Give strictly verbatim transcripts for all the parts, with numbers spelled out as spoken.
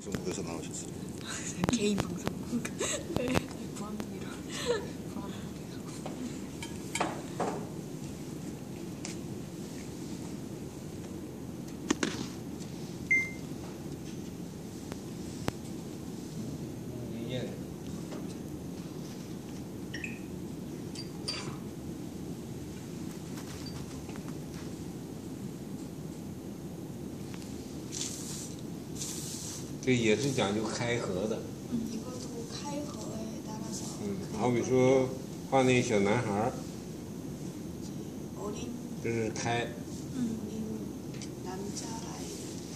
방송국에서 나오셨어요. 개인 방송국. 네. 부안국이라. 부안국이라. 예.这也是讲究开合的。 음, 이것도 카이거에 따라서. 음, 好比说画那小男孩儿， 어린 这是开。 음. 어린 남자 아이.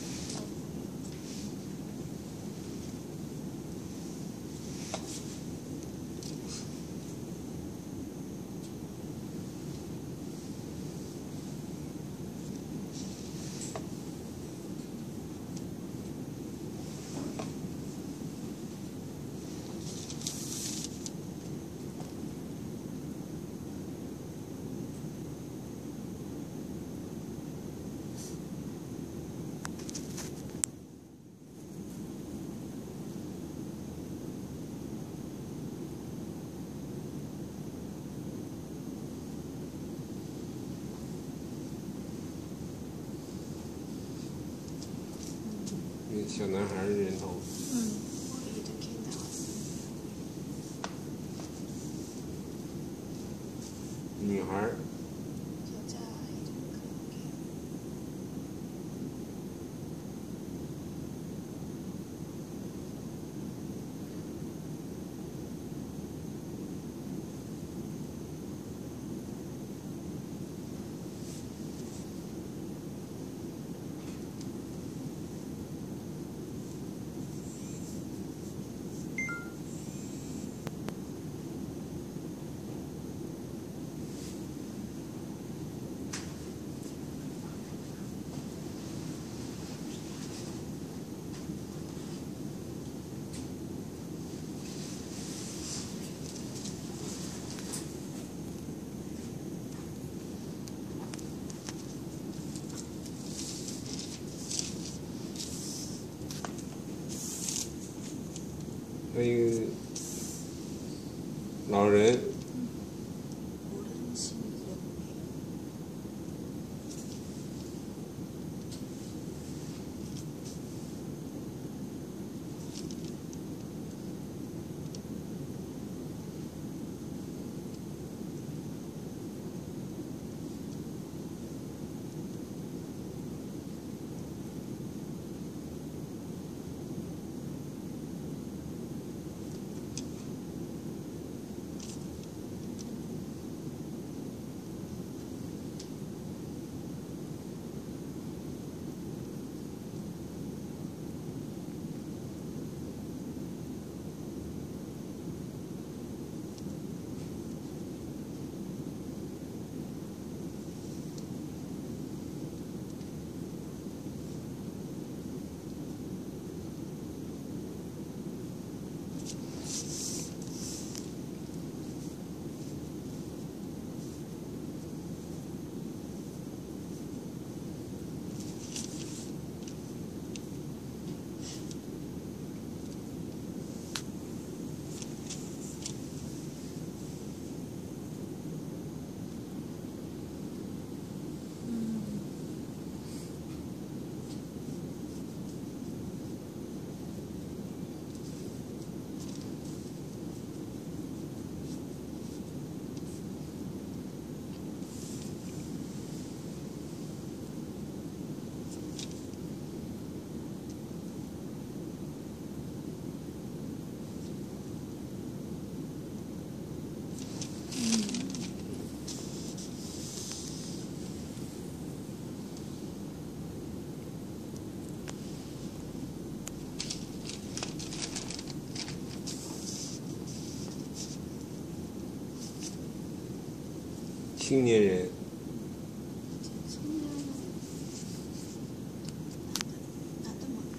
음, 小男孩的人头。 음, 이렇게 나왔습니다. 女孩儿。 여자 아이도 그렇게. 还有老人。 어르신 이렇게. 青年人。 청년은 나도 뭐.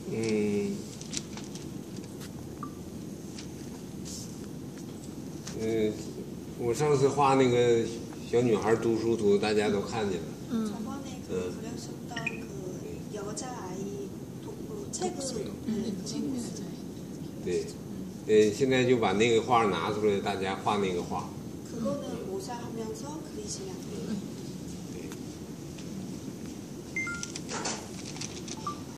음,嗯，我上次画那个小女孩读书图，大家都看见了。 저번에 그 그렸었던 그 여자아이 독 책을 네, 그건 봤어요. 对，呃，现在就把那个画拿出来，大家画那个画。 그거는 모사하면서 그리시면 돼요.